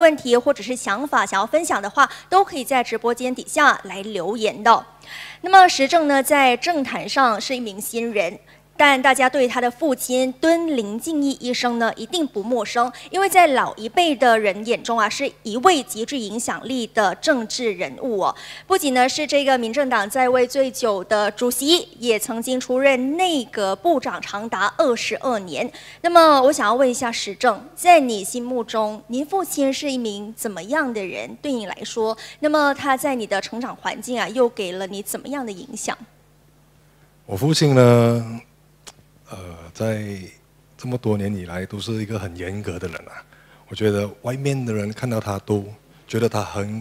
问题或者是想法想要分享的话，都可以在直播间底下来留言的。那么时政呢，在政坛上是一名新人。但大家对他的父亲敦林敬义医生呢，一定不陌生，因为在老一辈的人眼中啊，是一位极具影响力的政治人物哦。不仅呢是这个民政党在位最久的主席，也曾经出任内阁部长长达22年。那么我想要问一下时政，在你心目中，您父亲是一名怎么样的人？对你来说，那么他在你的成长环境啊，又给了你怎么样的影响？ 我父亲呢？在这么多年以来，都是一个很严格的人啊。我觉得外面的人看到他都觉得他很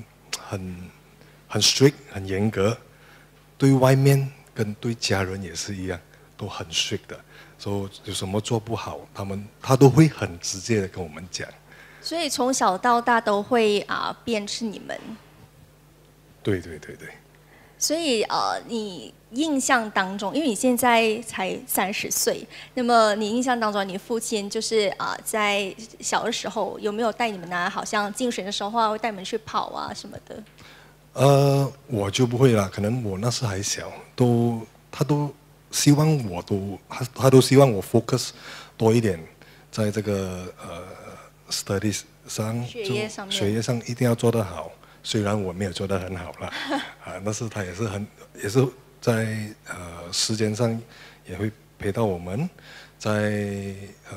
strict， 很严格，对外面跟对家人也是一样，都很 strict 的。所以有什么做不好，他都会很直接的跟我们讲。 所以从小到大都会鞭笞你们。 对。 所以你印象当中，因为你现在才30岁，那么你印象当中，你父亲就是在小的时候有没有带你们好像竞选的时候会带你们去跑什么的？ 我就不会啦，可能我那时还小，他都希望他都希望我 focus 多一点，在这个studies 上，学业上一定要做得好。虽然我没有做得很好啦，但是他也是在时间上也会陪到我们，在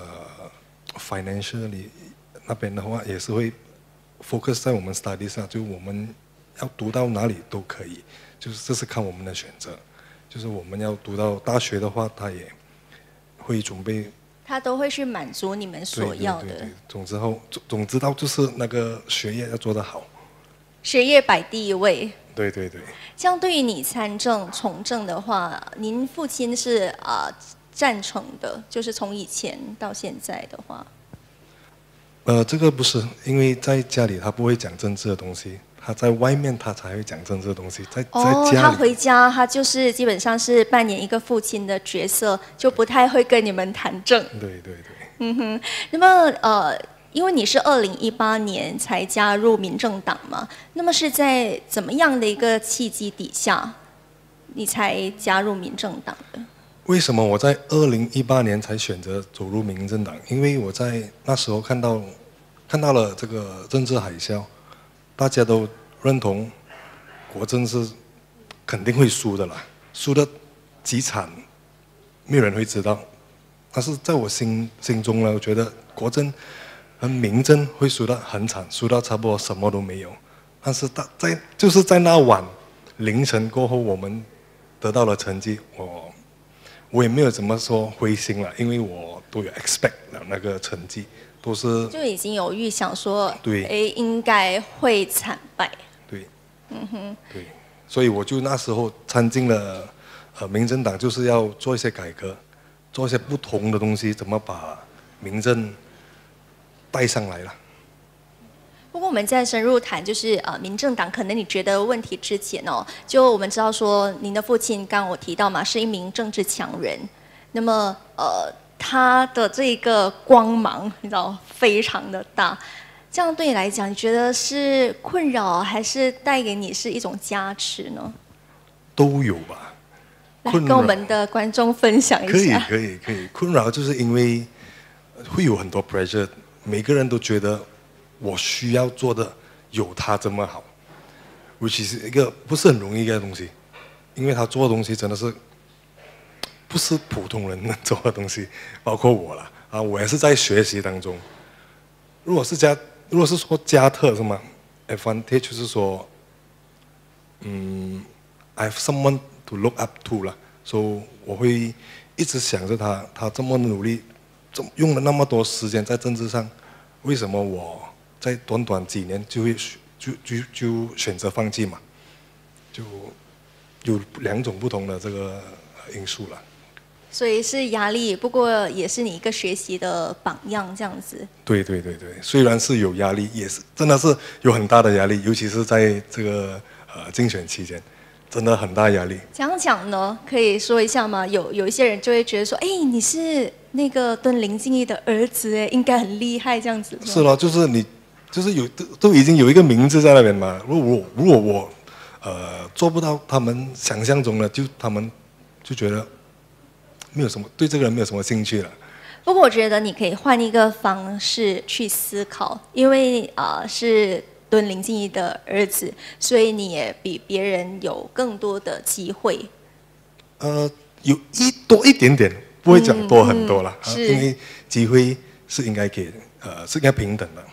financial 里那边的话也是会 focus 在我们 study 上，就我们要读到哪里都可以，就是这是看我们的选择，就是我们要读到大学的话，他也会准备。 他都会去满足你们所要的。 对，总之到就是那个学业要做得好。 学业摆第一位。 对。 这样对于你参政从政的话，您父亲是赞成的，就是从以前到现在的话。 这个不是，因为在家里他不会讲政治的东西，他在外面他才会讲政治的东西。在家里， 他回家他就是基本上是扮演一个父亲的角色，就不太会跟你们谈政。 对。 那么因为你是2018年才加入民政党嘛，那么是在怎么样的一个契机底下，你才加入民政党的？ 为什么我在2018年才选择走入民政党？因为我在那时候看到了这个政治海啸，大家都认同国政是肯定会输的啦，输得极惨，没有人会知道。但是在我心中呢，我觉得国政和民政会输得很惨，输到差不多什么都没有。但是就是在那晚凌晨过后，我们得到了成绩，我也没有怎么说灰心了，因为我都有 expect 了那个成绩，都是就已经有预想说， 对， 应该会惨败。 对，对，所以我就那时候参进了民政党，就是要做一些改革，做一些不同的东西，怎么把民政带上来了。 不过我们在深入谈就是民政党可能你觉得问题之前就我们知道说您的父亲刚刚我提到嘛，是一名政治强人，那么他的这个光芒你知道非常的大，这样对你来讲，你觉得是困扰还是带给你是一种加持呢？ 都有吧。 来跟我们的观众分享一下。 可以。困扰就是因为会有很多 pressure， 每个人都觉得我需要做的有他这么好 ，which 是一个不是很容易的东西，因为他做的东西真的是不是普通人能做的东西，包括我啦我也是在学习当中。如果是说加特是吗 ？advantage 就是说，I have someone to look up to 啦，所以我会一直想着他这么努力，用了那么多时间在政治上，为什么我在短短几年就选择放弃嘛？就有2种不同的这个因素了。 所以是压力，不过也是你一个学习的榜样，这样子。 对，虽然是有压力，也是真的是有很大的压力，尤其是在这个竞选期间，真的很大压力。 这样讲呢，可以说一下吗？有一些人就会觉得说，你是那个敦林敬义的儿子，应该很厉害这样子。 是咯，就是你就是都已经有一个名字在那边嘛。如果我做不到他们想象中的，他们就觉得没有什么对这个人没有什么兴趣了。 不过我觉得你可以换一个方式去思考，因为是敦林敬一的儿子，所以你也比别人有更多的机会。 有多一点点，不会讲多很多啦，因为机会是应该给是应该平等的。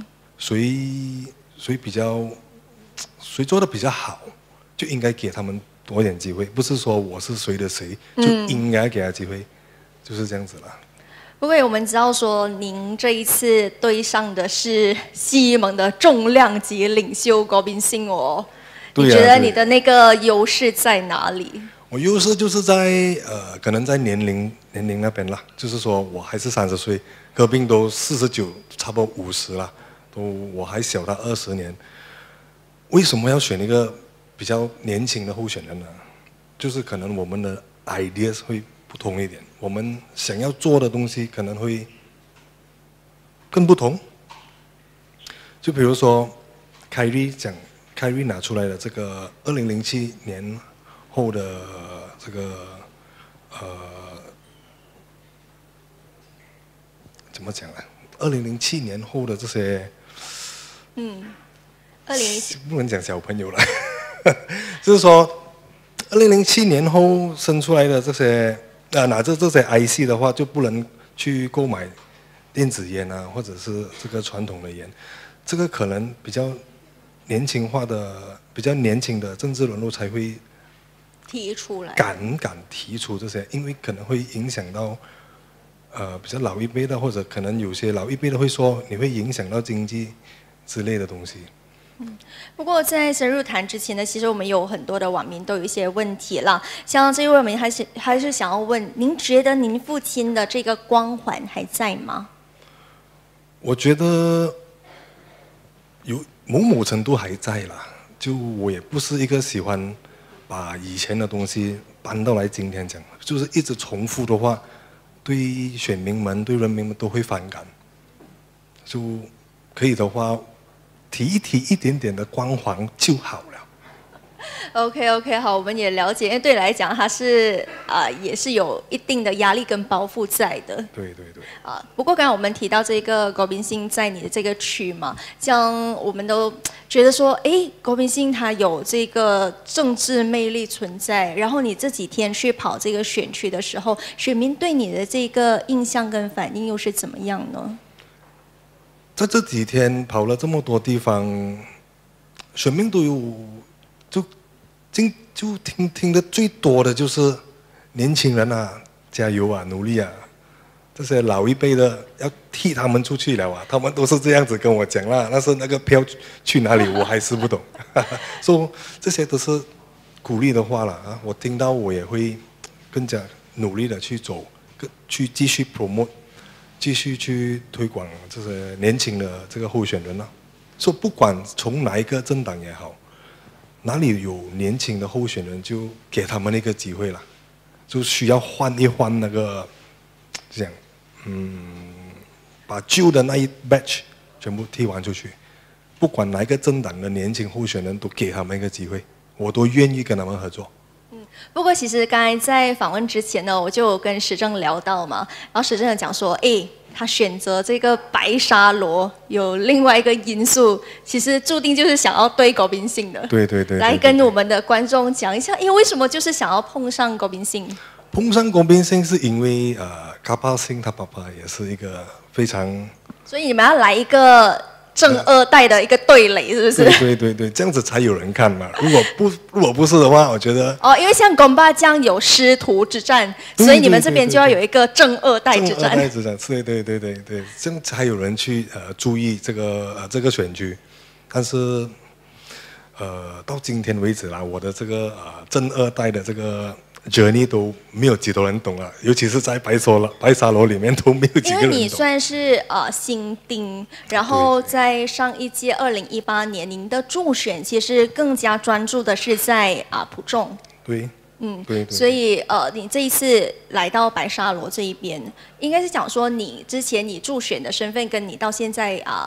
谁做的比较好，就应该给他们多一点机会，不是说我是谁的谁就应该给他机会，就是这样子啦。 不过我们知道说，您这一次对上的是西蒙的重量级领袖郭宾信哦。你觉得你的那个优势在哪里？ 我优势就是在可能在年龄那边啦，就是说我还是30岁，戈宾都49，差不多50了，我还小他20年。为什么要选一个比较年轻的候选人呢？就是可能我们的 ideas 会不同一点，我们想要做的东西可能会更不同。就比如说凯瑞拿出来的这个2007年后的这个怎么讲呢？2007年后的这些不能讲小朋友了，就是说2007年后生出来的这些拿着这些 IC 的话，就不能去购买电子烟啊，或者是这个传统的烟。这个可能比较年轻化的、比较年轻的政治人物才会提出来， 敢提出这些，因为可能会影响到比较老一辈的，或者可能有些老一辈的会说你会影响到经济之类的东西。 不过在深入谈之前呢，其实我们有很多的网民都有一些问题啦。像这位网民还是想要问，您觉得您父亲的这个光环还在吗？ 我觉得有某程度还在啦。就我也不是一个喜欢把以前的东西搬到来今天讲，就是一直重复的话，对选民们、对人民们都会反感。就可以的话，提一点点的光环就好了。 OK， 好，我们也了解，因为对你来讲，他是也是有一定的压力跟包袱在的。 对。 不过刚才我们提到这个郭宾信在你的这个区嘛，这样我们都觉得说，郭宾信他有这个政治魅力存在。然后你这几天去跑这个选区的时候，选民对你的这个印象跟反应又是怎么样呢？ 在这几天跑了这么多地方，选民都有就听的最多的就是年轻人啊，加油啊，努力啊。这些老一辈的要替他们出去了啊，他们都是这样子跟我讲啦。但是那个票去哪里，我还是不懂。所以这些都是鼓励的话了啊，我听到我也会更加努力的去走，去继续 promote， 继续去推广这些年轻的这个候选人啊。说不管从哪一个政党也好，哪里有年轻的候选人，就给他们一个机会了，就需要换一换那个这样。把旧的那一 batch 全部踢完出去，不管哪一个政党的年轻候选人，都给他们一个机会，我都愿意跟他们合作。 不过其实刚才在访问之前呢，我就跟时政聊到嘛，然后时政有讲说，他选择这个白沙罗有另外一个因素，其实注定就是想要对郭宾信的。 对。 来跟我们的观众讲一下，为什么就是想要碰上郭宾信？ 碰上郭宾信是因为卡巴信他爸爸也是一个非常， 所以你们要来一个正二代的一个对垒，是不是？ 对，这样子才有人看嘛。如果不是的话，我觉得因为像公巴江有师徒之战，所以你们这边就要有一个正二代之战。 对，这样才有人去注意这个选举。但是到今天为止啦，我的这个正二代的这个journey 都没有几多人懂了，尤其是在白沙罗里面都没有几个人懂。 因为你算是新丁，然后在上一届2018年，您的助选其实更加专注的是在普众。 对。 所以你这一次来到白沙罗这一边，应该是讲说你之前你助选的身份跟你到现在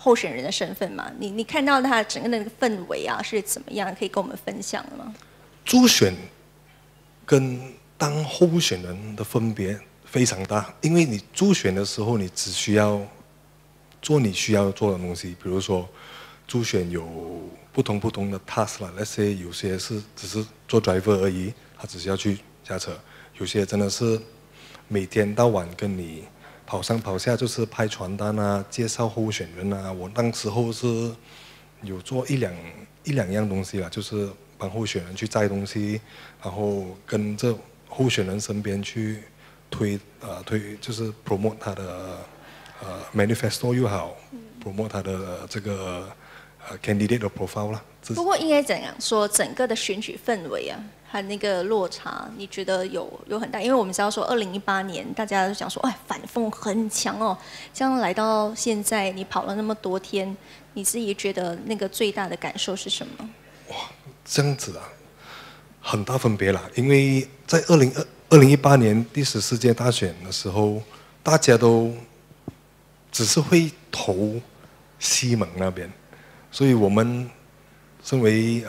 候选人的身份嘛？你看到他整个的那个氛围啊是怎么样？可以跟我们分享的吗？ 助选跟当候选人的分别非常大，因为你助选的时候，你只需要做你需要做的东西，比如说助选有不同的 task 啦，那些有些是只是做 driver 而已，他只是要去驾车；有些真的是每天到晚跟你跑上跑下，就是拍传单啊、介绍候选人啊。我当时候是有做一两样东西啦，就是帮候选人去载东西，然后跟着候选人身边去推就是 promote 他的manifesto 又好，promote 他的这个candidate 的 profile 啦。 不过应该怎样说，整个的选举氛围啊，和那个落差，你觉得有很大？因为我们知道说，2018年大家都讲说，哎，反风很强哦。这样来到现在，你跑了那么多天，你自己觉得那个最大的感受是什么？ 哇，这样子啊，很大分别啦。因为在2018年第14届大选的时候，大家都只是会投西蒙那边，所以我们身为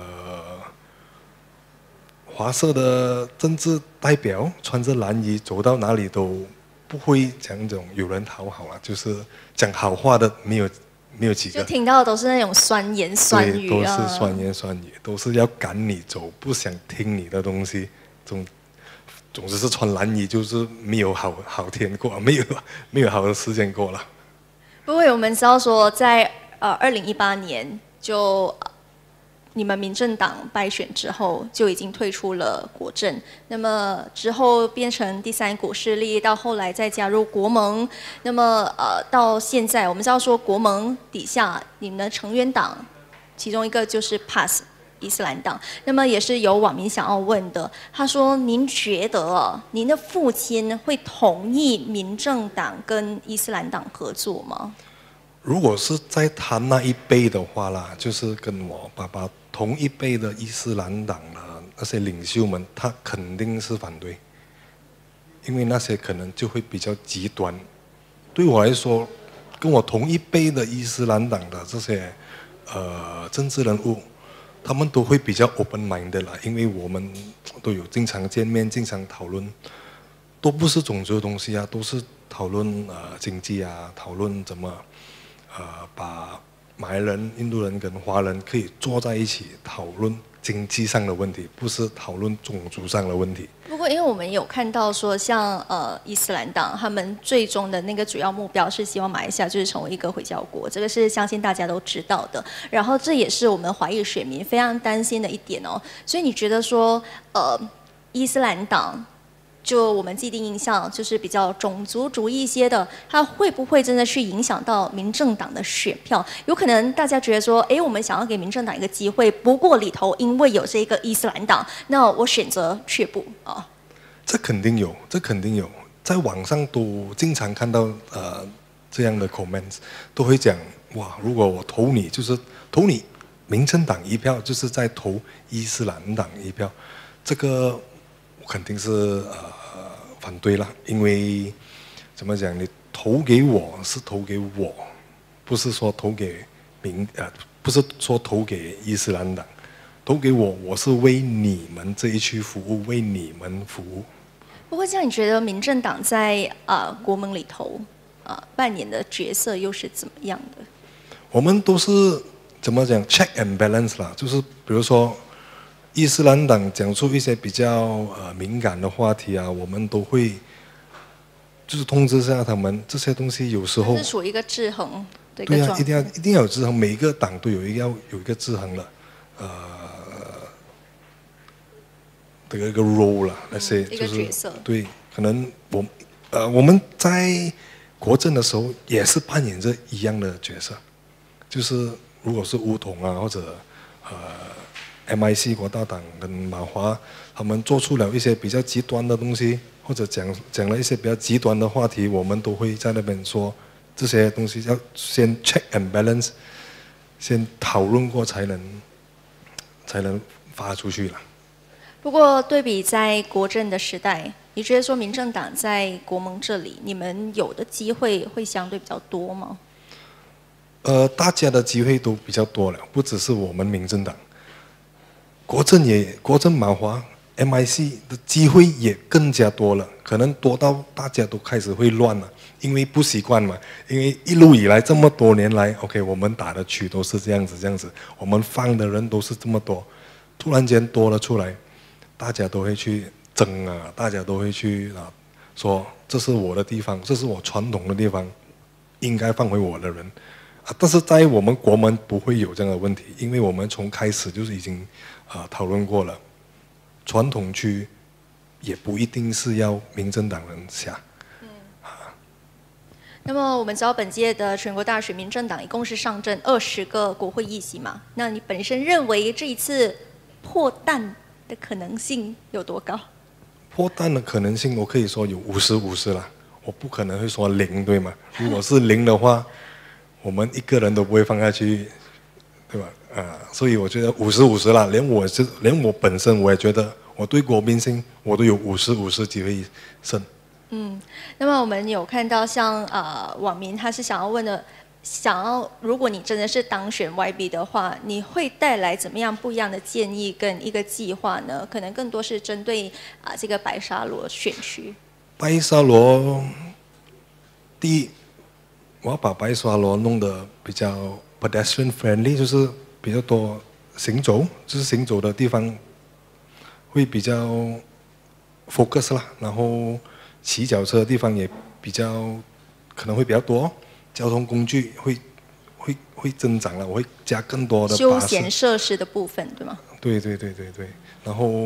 华社的政治代表，穿着蓝衣走到哪里都不会讲这种有人讨好啊，就是讲好话的没有几个。 就听到的都是那种酸言酸语啊， 都是酸言酸语，都是要赶你走，不想听你的东西。总之是穿蓝衣，就是没有好天过，没有好的时间过了。 不过我们知道说，在2018年就你们民政党败选之后，就已经退出了国政，那么之后变成第三股势力，到后来再加入国盟，那么到现在我们知道说国盟底下你们的成员党，其中一个就是 PAS。伊斯兰党，那么也是有网民想要问的，他说：“您觉得您的父亲会同意民政党跟伊斯兰党合作吗？” 如果是在他那一辈的话啦，就是跟我爸爸同一辈的伊斯兰党的那些领袖们，他肯定是反对，因为那些可能就会比较极端。对我来说，跟我同一辈的伊斯兰党的这些政治人物。他们都会比较 open mind 的啦，因为我们都有经常见面、经常讨论，都不是种族的东西啊，都是讨论经济啊，讨论怎么把马来人、印度人跟华人可以坐在一起讨论经济上的问题，不是讨论种族上的问题。 不过，因为我们有看到说，像伊斯兰党他们最终的那个主要目标是希望马来西亚就是成为一个回教国，这个是相信大家都知道的。然后这也是我们华裔选民非常担心的一点哦。所以你觉得说，伊斯兰党就我们既定印象就是比较种族主义一些的，它会不会真的去影响到民政党的选票？有可能大家觉得说，哎，我们想要给民政党一个机会，不过里头因为有这个伊斯兰党，那我选择却步啊。 这肯定有，在网上都经常看到这样的 comments， 都会讲哇，如果我投你，就是投你民政党一票，就是在投伊斯兰党一票，这个。肯定是反对啦，因为怎么讲？你投给我是投给我，不是说投给不是说投给伊斯兰党，投给我，我是为你们这一区服务，为你们服务。 不过这样，你觉得民政党在国盟里头扮演的角色又是怎么样的？ 我们都是怎么讲 check and balance 啦，就是比如说。伊斯兰党讲出一些比较敏感的话题啊，我们都会就是通知一下他们，这些东西有时候是属于一个制衡的一个状态。 对啊，一定要有制衡，每一个党都有一个制衡的的一个 role 啦，那些一个角色。 对，可能我们在国政的时候也是扮演着一样的角色，就是如果是巫统啊或者MIC 国大党跟马华，他们做出了一些比较极端的东西，或者讲了一些比较极端的话题，我们都会在那边说这些东西要先 check and balance， 先讨论过才能发出去了。 不过对比在国政的时代，你觉得说民政党在国盟这里，你们有的机会会相对比较多吗？ 大家的机会都比较多了，不只是我们民政党，国政马华 MIC 的机会也更加多了，可能多到大家都开始会乱了，因为不习惯嘛，因为一路以来这么多年来 ，OK， 我们打的区都是这样子，我们放的人都是这么多，突然间多了出来，大家都会去争啊，大家都会去说这是我的地方，这是我传统的地方，应该放回我的人。但是在我们国门不会有这样的问题，因为我们从开始就是已经讨论过了，传统区也不一定是要民政党人下。 那么我们知道本届的全国大选，民政党一共是上阵20个国会议席嘛？那你本身认为这一次破蛋的可能性有多高？ 破蛋的可能性，我可以说有50-50啦，我不可能会说0，对吗？如果是0的话，我们一个人都不会放下去，对吧？所以我觉得50-50啦，连我本身我也觉得，我对国民性我都有50-50机会胜。 那么我们有看到像网民他是想要问的，如果你真的是当选 YB 的话，你会带来怎么样不一样的建议跟一个计划呢？可能更多是针对这个白沙螺选区。 白沙螺，第一，我要把白沙螺弄得比较 pedestrian friendly， 就是比较多行走，就是行走的地方会比较 focus 啦，然后骑脚车的地方也可能会比较多，交通工具会增长了，我会加更多的巴士休闲设施的部分，对吗？ 对，然后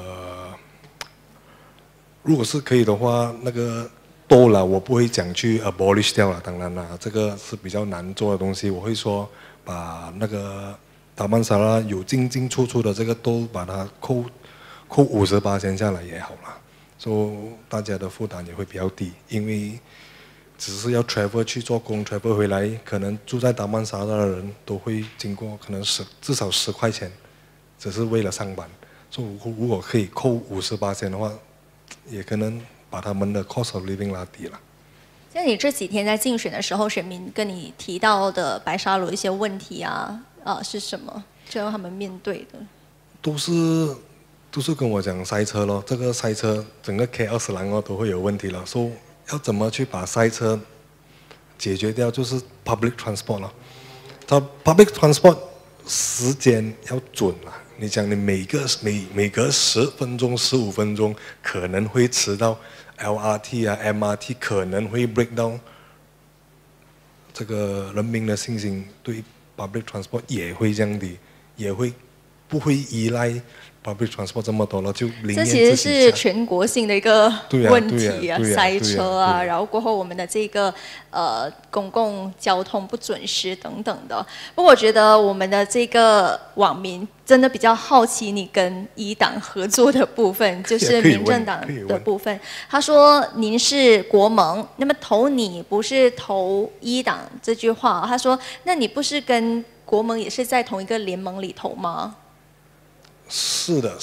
如果是可以的话，那个多了我不会讲去 abolish 掉了，当然啦，这个是比较难做的东西，我会说把那个达曼沙拉有进出的这个都把它扣50%下来也好了，所以大家的负担也会比较低，因为只是要 travel 去做工 travel 回来，可能住在达曼沙拉的人都会经过可能至少10块钱，只是为了上班，所以如果可以扣50%的话，也可能把他们的 cost of living 拉低了。 像你这几天在竞选的时候，选民跟你提到的白沙螺一些问题是什么？就让他们面对的？都是跟我讲塞车咯，这个塞车整个 KL 都会有问题了，所以要怎么去把塞车解决掉，就是 public transport 了。它 public transport 时间要准了，你讲你每隔10分钟、15分钟可能会迟到 ，LRT MRT 可能会 break down， 这个人民的信心对 public transport 也会降低，不会依赖 public transport 这么多了，就这其实是全国性的一个问题塞车然后过后我们的这个公共交通不准时等等的。不过我觉得我们的这个网民真的比较好奇你跟一党合作的部分，就是民政党的部分。他说您是国盟，那么投你不是投一党这句话，他说那你不是跟国盟也是在同一个联盟里头吗？ 是的，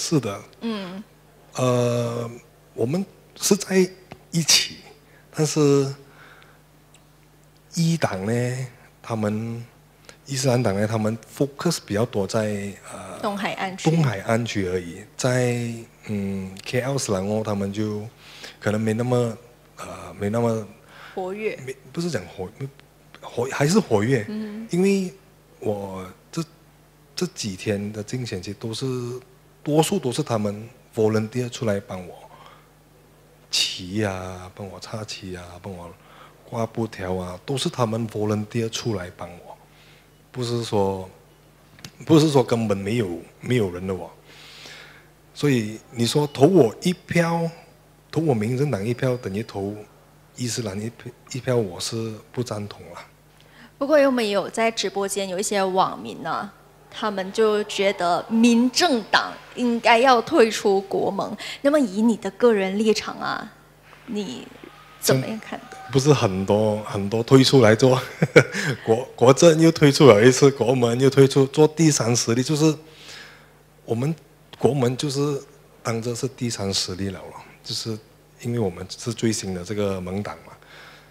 我们是在一起，但是一党呢，伊斯兰党呢，他们 focus 比较多在东海岸区而已，在KL 斯兰他们就可能没那么活跃， 不是讲还是活跃，因为我这几天的竞选期多数都是他们 volunteer 出来帮我骑帮我插旗帮我挂布条都是他们 volunteer 出来帮我，不是说根本没有人的所以你说投我一票，投我民政党一票等于投伊斯兰一票，我是不赞同啦。 不过我们也有在直播间有一些网民他们就觉得民政党应该要退出国盟。那么以你的个人立场你怎么样看？ 不是很多退出来做国政又退出了一次，国门又退出做第三势力，就是我们国门就是当着是第三势力了，就是因为我们是最新的这个盟党嘛。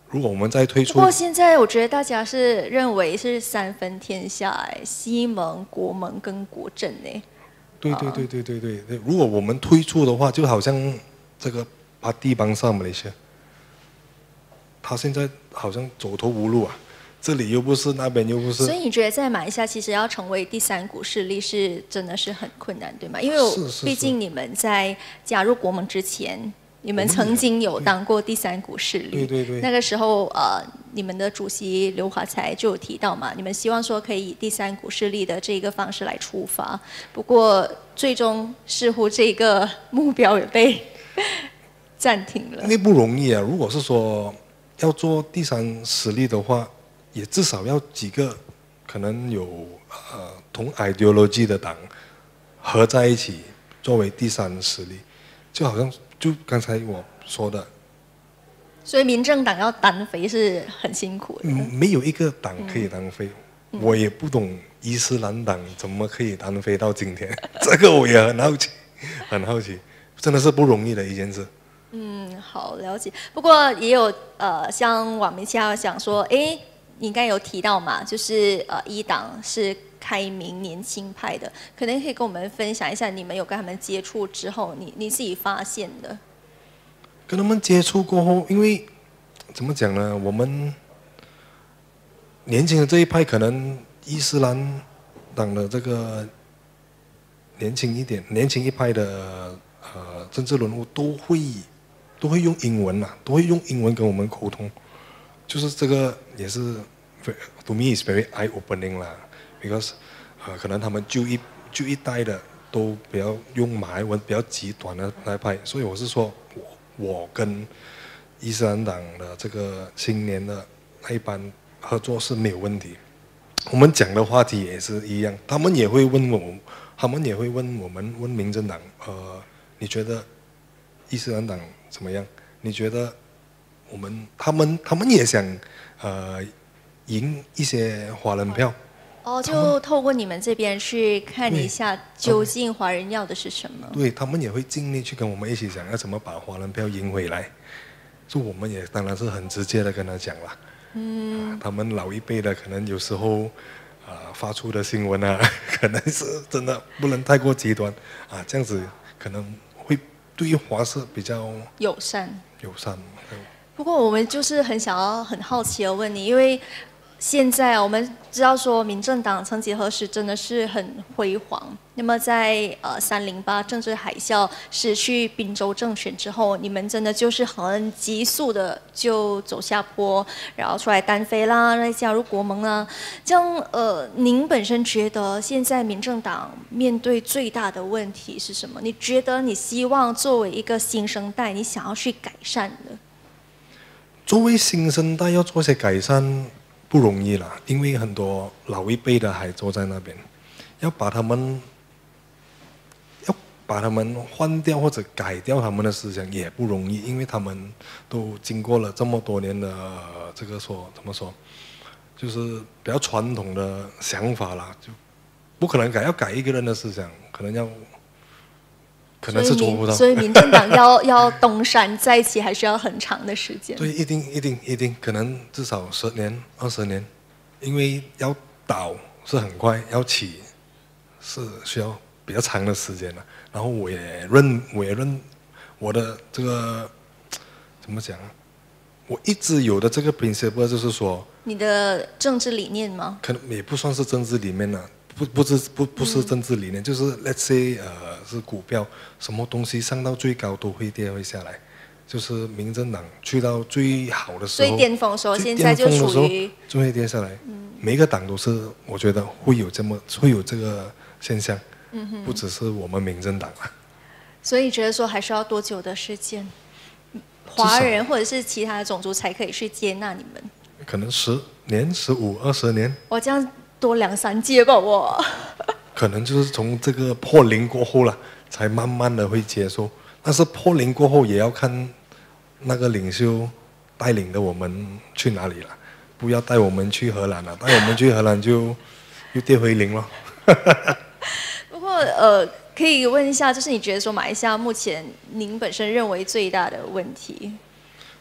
如果我们再退出， 不过现在我觉得大家是认为是三分天下，哎，西盟、国盟跟国政呢。 对。如果我们退出的话，就好像这个把地邦上马来西亚，他现在好像走投无路啊，这里又不是，那边又不是。 所以你觉得在马来西亚其实要成为第三股势力是真的是很困难，对吗？因为毕竟你们在加入国盟之前，你们曾经有当过第三股势力。 对。 那个时候你们的主席刘华才就有提到嘛，你们希望说可以以第三股势力的这个方式来出发。不过最终似乎这个目标也被暂停了。 那不容易啊！如果是说要做第三势力的话，也至少要几个可能有同 ideology 的党合在一起作为第三势力，就好像就刚才我说的。 所以民政党要单飞是很辛苦的。 没有一个党可以单飞，我也不懂伊斯兰党怎么可以单飞到今天，这个我也很好奇，真的是不容易的一件事。 好了解。不过也有像网民现在想说，哎，你刚才有提到嘛，就是一党是开明年轻派的，可能可以跟我们分享一下，你们有跟他们接触之后，你自己发现的。 跟他们接触过后，因为怎么讲呢？我们年轻的这一派，可能伊斯兰党的这个年轻一派的政治人物都会用英文啦，都会用英文跟我们沟通。就是这个也是 ，to me is very eye opening 啦 ，because 可能他们旧一代的都比较用马来文比较极端的那一派，所以我是说。我跟伊斯兰党的这个青年的那一班合作是没有问题，我们讲的话题也是一样，他们也会问我们问民政党，你觉得伊斯兰党怎么样？你觉得他们也想赢一些华人票。 就透过你们这边去看一下，究竟华人要的是什么？ 对，他们也会尽力去跟我们一起想要怎么把华人票赢回来。就我们也当然是很直接的跟他讲了。他们老一辈的可能有时候发出的新闻啊，可能是真的不能太过极端啊，这样子可能会对于华社比较友善。 不过我们就是很好奇的问你，因为。现在我们知道说，民政党曾几何时真的是很辉煌。那么在308政治海啸失去滨州政权之后，你们真的就是很急速的就走下坡，然后出来单飞啦，再加入国盟啦。这样您本身觉得现在民政党面对最大的问题是什么？你觉得你希望作为一个新生代，你想要去改善的？ 作为新生代要做些改善。不容易啦，因为很多老一辈的还坐在那边，要把他们换掉或者改掉他们的思想也不容易，因为他们都经过了这么多年的这个怎么说，就是比较传统的想法啦，就不可能要改一个人的思想，可能是做不到。 所以民政党要东山再起，还需要很长的时间。 对，一定，可能至少10年、20年，因为要倒是很快，要起是需要比较长的时间的。然后我也认我的这个怎么讲？我一直有的这个 principle 就是说， 你的政治理念吗？ 可能也不算是政治理念了。不是政治理念，就是 let's say 是股票，什么东西上到最高都会跌会下来，就是民政党去到最好的时候， 最巅峰的时候，现在就处于就会跌下来。每一个党都是，我觉得会有这个现象，不只是我们民政党啊。 所以你觉得说还需要多久的时间，华人或者是其他的种族才可以去接纳你们？ 可能10年、15、20年。 我这样。多2、3届吧，我可能就是从这个破零过后了，才慢慢的会接受。但是破零过后也要看那个领袖带领的我们去哪里了，不要带我们去荷兰了，带我们去荷兰就又跌回零了。 不过可以问一下，就是你觉得说马来西亚目前您本身认为最大的问题？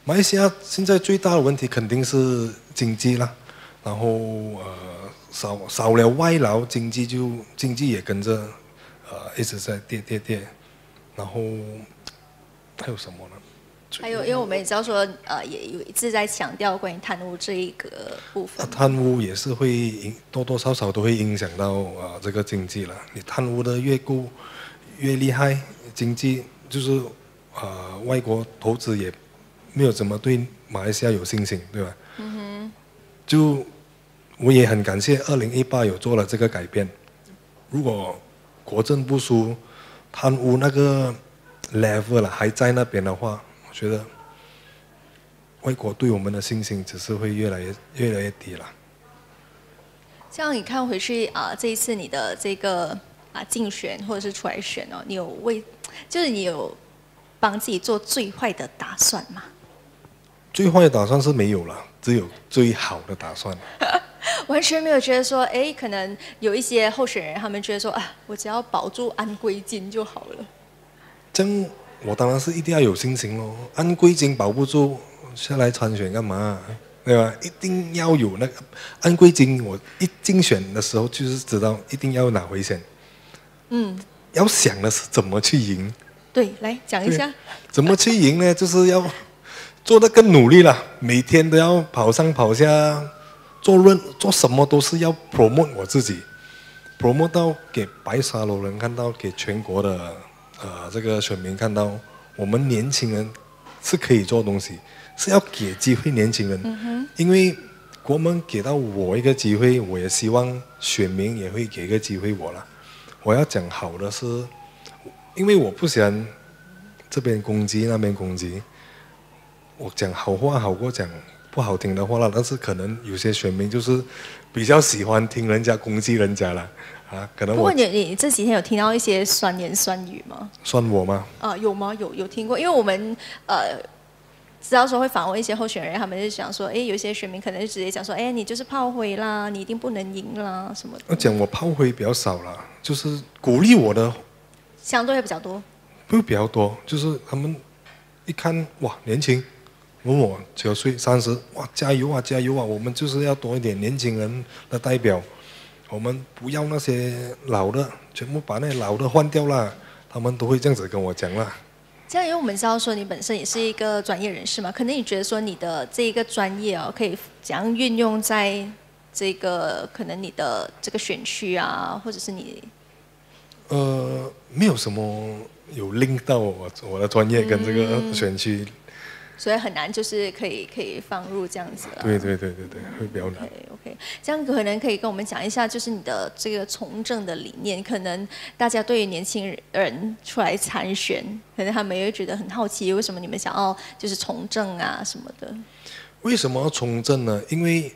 马来西亚现在最大的问题肯定是经济啦，然后少了外劳，经济也跟着一直在跌，然后还有什么呢？ 还有，因为我们也知道说，也有一直在强调关于贪污这一个部分。 贪污也是会多多少少都会影响到这个经济了。你贪污的越厉害，经济就是外国投资也没有怎么对马来西亚有信心，对吧？就我也很感谢2018有做了这个改变。如果国政不疏，贪污那个 level 了还在那边的话，我觉得外国对我们的信心只是会越来越低了。 这样你看回去这一次你的这个竞选或者是出来选哦，你有帮自己做最坏的打算吗？ 最坏的打算是没有了，只有最好的打算。 完全没有觉得说，哎，可能有一些候选人他们觉得说，我只要保住安归金就好了。 这样我当然是一定要有信心咯。安归金保不住，下来参选干嘛？对吧？一定要有那个安归金。我一竞选的时候就是知道一定要拿回先。要想的是怎么去赢。 对，来讲一下。 怎么去赢呢？就是要做得更努力了，每天都要跑上跑下，做什么都是要 promote 我自己 ，promote 到给白沙罗人看到，给全国的这个选民看到，我们年轻人是可以做东西，是要给机会年轻人。因为国门给到我一个机会，我也希望选民也会给一个机会我了。我要讲好的是，因为我不喜欢这边攻击那边攻击。我讲好话好过讲不好听的话了，但是可能有些选民就是比较喜欢听人家攻击人家了可能不过你这几天有听到一些酸言酸语吗？ 酸我吗？ 有吗？有听过，因为我们知道说会访问一些候选人，他们就想说，有一些选民可能就直接讲说，你就是炮灰啦，你一定不能赢啦什么的。 讲我炮灰比较少啦，就是鼓励我的相对会比较多。 会比较多，就是他们一看哇年轻。问我9岁30，哇加油啊加油啊！我们就是要多一点年轻人的代表，我们不要那些老的，全部把那老的换掉啦。他们都会这样子跟我讲啦。 这样，因为我们知道说你本身也是一个专业人士嘛，可能你觉得说你的这一个专业可以怎样运用在这个可能你的这个选区或者是你没有什么有 link 到我的专业跟这个选区。 所以很难，就是可以放入这样子了。 对，会比较难。 OK， 这样可能可以跟我们讲一下，就是你的这个从政的理念。可能大家对于年轻人出来参选，可能他们也会觉得很好奇，为什么你们想要就是从政什么的？ 为什么要从政呢？因为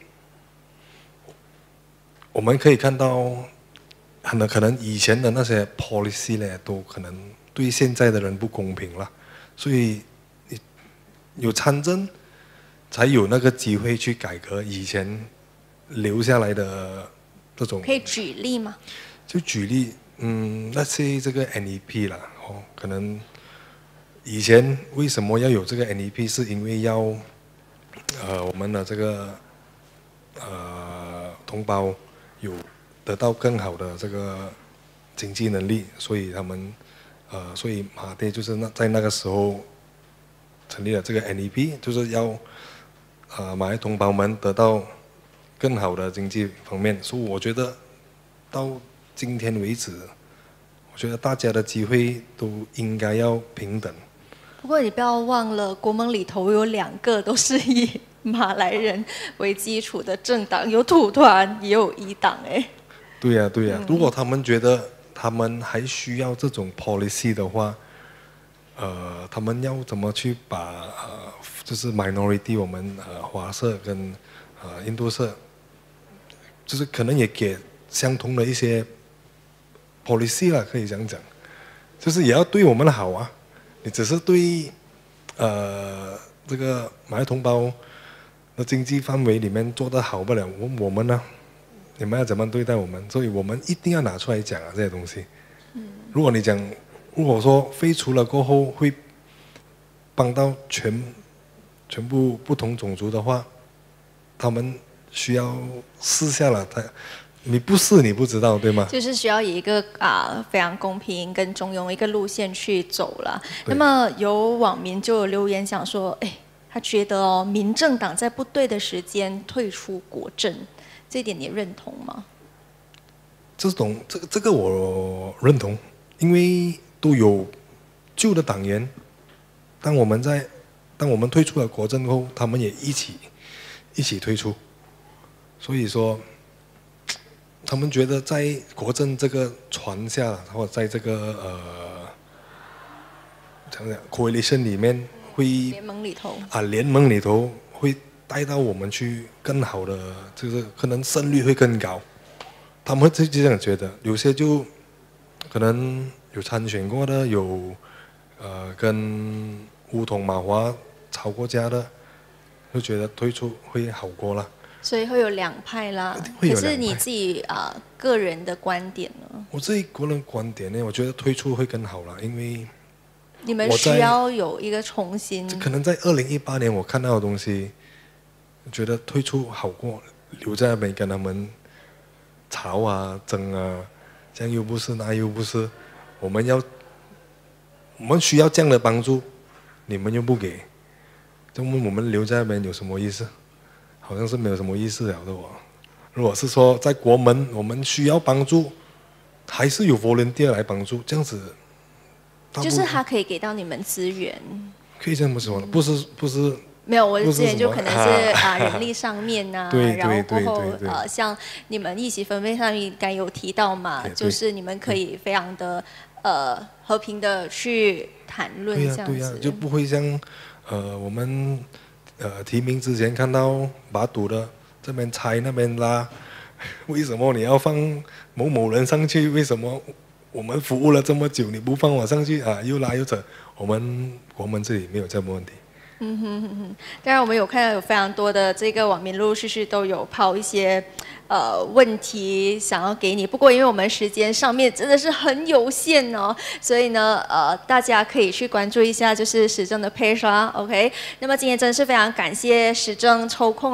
我们可以看到，可能以前的那些 policy 呢，都可能对现在的人不公平了，所以。有参政，才有那个机会去改革以前留下来的这种。 可以举例吗？ 就举例，那些这个 NEP 啦，可能以前为什么要有这个 NEP， 是因为要我们的这个同胞有得到更好的这个经济能力，所以他们所以马爹就是在那个时候。成立了这个 NEP， 就是要马来同胞们得到更好的经济方面，所以我觉得到今天为止，我觉得大家的机会都应该要平等。 不过你不要忘了，国盟里头有2个都是以马来人为基础的政党，有土团也有一党对呀，如果他们觉得他们还需要这种 policy 的话。他们要怎么去把就是 minority 我们华社跟印度社，就是可能也给相同的一些 policy 啦，可以这样讲，就是也要对我们好啊。你只是对这个马来同胞的经济范围里面做得好不了，我们呢，你们要怎么对待我们？所以我们一定要拿出来讲这些东西。如果你讲。如果说废除了过后会帮到全全部不同种族的话，他们需要试下了，你不试你不知道，对吗？ 就是需要以一个非常公平跟中庸一个路线去走了。那么有网民就有留言想说，哎，他觉得哦，民政党在不对的时间退出国政，这一点你认同吗？ 这个我认同，因为都有旧的党员，当我们退出了国政后，他们也一起退出，所以说，他们觉得在国政这个船下，或者在这个讲 coalition 里面会联盟里头会带到我们去更好的，就是可能胜率会更高。他们会这样觉得，有些就可能有参选过的，有跟巫统马华吵过架的，就觉得退出会好过了。 所以会有两派啦。可是你自己个人的观点呢？ 我自己个人观点呢，我觉得退出会更好了，因为你们需要有一个重新。 可能在2018年我看到的东西，觉得退出好过留在那边跟他们吵啊、争啊，这样又不是那又不是，我们需要这样的帮助，你们又不给，就问我们留在那边有什么意思？好像是没有什么意思了的哦。如果是说在国门我们需要帮助，还是有 volunteer 来帮助，这样子。 就是他可以给到你们资源。 可以这么说，不是。 没有，我之前就可能是人力上面呐，然后过后像你们议席分配上面应该有提到嘛，就是你们可以非常的和平的去谈论这样子。 对呀，就不会像我们提名之前看到把赌的这边拆那边拉，为什么你要放某某人上去？为什么我们服务了这么久你不放我上去啊？又拉又扯，我们这里没有这么问题。 当然我们有看到有非常多的这个网民陆陆续续都有抛一些问题想要给你，不过因为我们时间上面真的是很有限哦，所以呢大家可以去关注一下就是时政的 page 啦 ，OK。那么今天真的是非常感谢时政抽空。